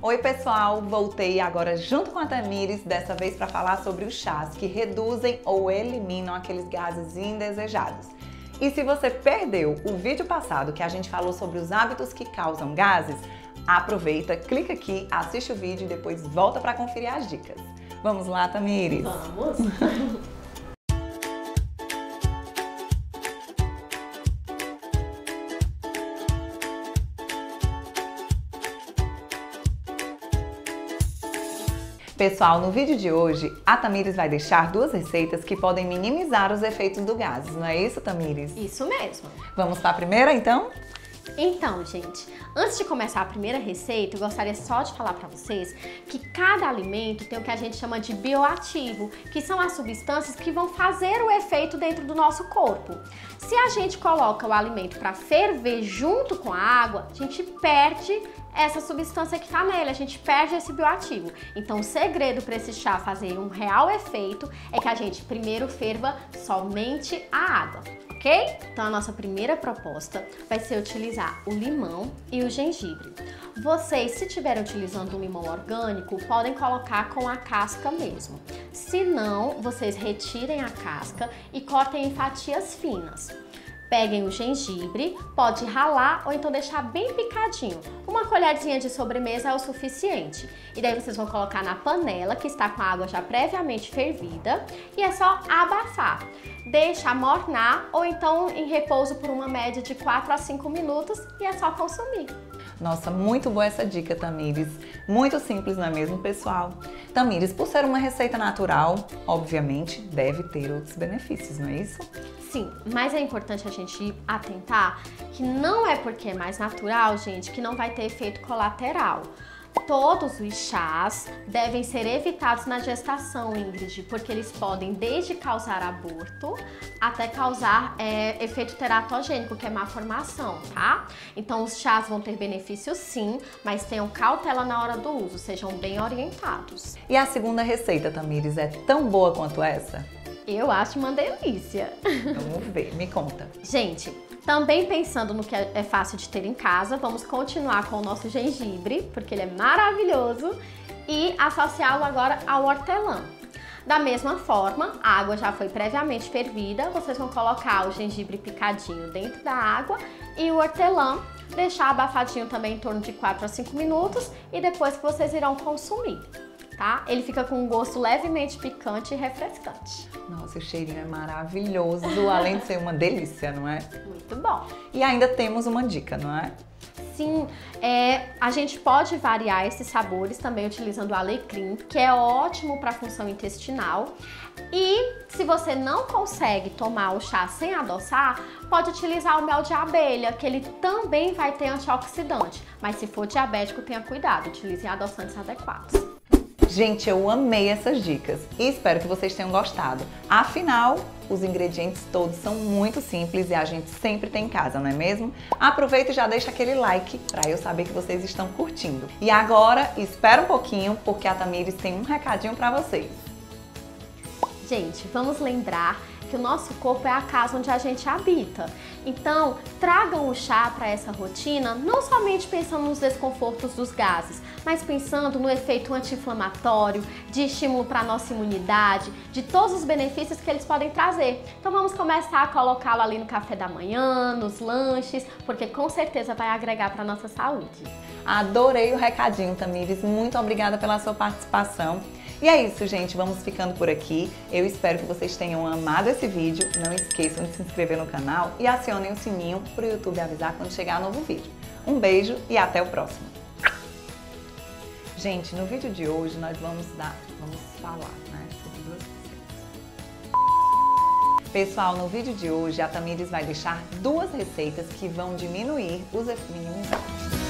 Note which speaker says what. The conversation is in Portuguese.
Speaker 1: Oi pessoal, voltei agora junto com a Tamires, dessa vez para falar sobre os chás que reduzem ou eliminam aqueles gases indesejados. E se você perdeu o vídeo passado que a gente falou sobre os hábitos que causam gases, aproveita, clica aqui, assiste o vídeo e depois volta para conferir as dicas. Vamos lá, Tamires?
Speaker 2: Vamos!
Speaker 1: Pessoal, no vídeo de hoje, a Tamires vai deixar duas receitas que podem minimizar os efeitos do gases, não é isso, Tamires?
Speaker 2: Isso mesmo!
Speaker 1: Vamos para a primeira, então?
Speaker 2: Então, gente, antes de começar a primeira receita, eu gostaria só de falar para vocês que cada alimento tem o que a gente chama de bioativo, que são as substâncias que vão fazer o efeito dentro do nosso corpo. Se a gente coloca o alimento para ferver junto com a água, a gente perde essa substância que está nele, a gente perde esse bioativo. Então o segredo para esse chá fazer um real efeito é que a gente primeiro ferva somente a água, ok? Então a nossa primeira proposta vai ser utilizar o limão e o gengibre. Vocês, se estiverem utilizando um limão orgânico, podem colocar com a casca mesmo. Se não, vocês retirem a casca e cortem em fatias finas. Peguem o gengibre, pode ralar ou então deixar bem picadinho. Uma colherzinha de sobremesa é o suficiente. E daí vocês vão colocar na panela, que está com a água já previamente fervida, e é só abafar. Deixa amornar ou então em repouso por uma média de 4 a 5 minutos e é só consumir.
Speaker 1: Nossa, muito boa essa dica, Tamires. Muito simples, não é mesmo, pessoal? Tamires, por ser uma receita natural, obviamente, deve ter outros benefícios, não é isso?
Speaker 2: Sim, mas é importante a gente atentar que não é porque é mais natural, gente, que não vai ter efeito colateral. Todos os chás devem ser evitados na gestação, Ingrid, porque eles podem desde causar aborto até causar efeito teratogênico, que é má formação, tá? Então os chás vão ter benefícios sim, mas tenham cautela na hora do uso, sejam bem orientados.
Speaker 1: E a segunda receita, Tamires, é tão boa quanto essa?
Speaker 2: Eu acho uma delícia!
Speaker 1: Vamos ver, me conta.
Speaker 2: Gente, também pensando no que é fácil de ter em casa, vamos continuar com o nosso gengibre, porque ele é maravilhoso, e associá-lo agora ao hortelã. Da mesma forma, a água já foi previamente fervida, vocês vão colocar o gengibre picadinho dentro da água e o hortelã, deixar abafadinho também em torno de 4 a 5 minutos e depois que vocês irão consumir. Tá? Ele fica com um gosto levemente picante e refrescante.
Speaker 1: Nossa, o cheirinho é maravilhoso, além de ser uma delícia, não é?
Speaker 2: Muito bom!
Speaker 1: E ainda temos uma dica, não é?
Speaker 2: Sim, a gente pode variar esses sabores também utilizando o alecrim, que é ótimo para a função intestinal. E se você não consegue tomar o chá sem adoçar, pode utilizar o mel de abelha, que ele também vai ter antioxidante. Mas se for diabético, tenha cuidado, utilize adoçantes adequados.
Speaker 1: Gente, eu amei essas dicas e espero que vocês tenham gostado. Afinal, os ingredientes todos são muito simples e a gente sempre tem em casa, não é mesmo? Aproveita e já deixa aquele like para eu saber que vocês estão curtindo. E agora, espera um pouquinho, porque a Tamires tem um recadinho para vocês.
Speaker 2: Gente, vamos lembrar que o nosso corpo é a casa onde a gente habita. Então, tragam o chá para essa rotina, não somente pensando nos desconfortos dos gases, mas pensando no efeito anti-inflamatório, de estímulo para a nossa imunidade, de todos os benefícios que eles podem trazer. Então vamos começar a colocá-lo ali no café da manhã, nos lanches, porque com certeza vai agregar para a nossa saúde.
Speaker 1: Adorei o recadinho, Tamires. Muito obrigada pela sua participação. E é isso, gente. Vamos ficando por aqui. Eu espero que vocês tenham amado esse vídeo. Não esqueçam de se inscrever no canal e acionem o sininho para o YouTube avisar quando chegar novo vídeo. Um beijo e até o próximo. Gente, no vídeo de hoje nós vamos falar, né, sobre duas receitas. Pessoal, no vídeo de hoje a Tamires vai deixar duas receitas que vão diminuir os efeitos.